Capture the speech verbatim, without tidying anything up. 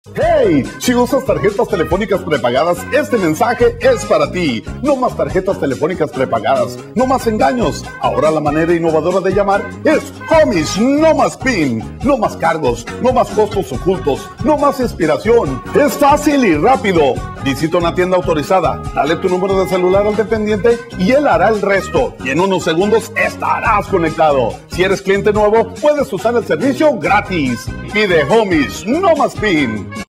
¡Hey! Si usas tarjetas telefónicas prepagadas, este mensaje es para ti. No más tarjetas telefónicas prepagadas, no más engaños. Ahora la manera innovadora de llamar es Homies, no más PIN. No más cargos, no más costos ocultos, no más inspiración. Es fácil y rápido. Visita una tienda autorizada, dale tu número de celular al dependiente y él hará el resto. Y en unos segundos estarás conectado. Si eres cliente nuevo, puedes usar el servicio gratis. Pide Homies, no más PIN.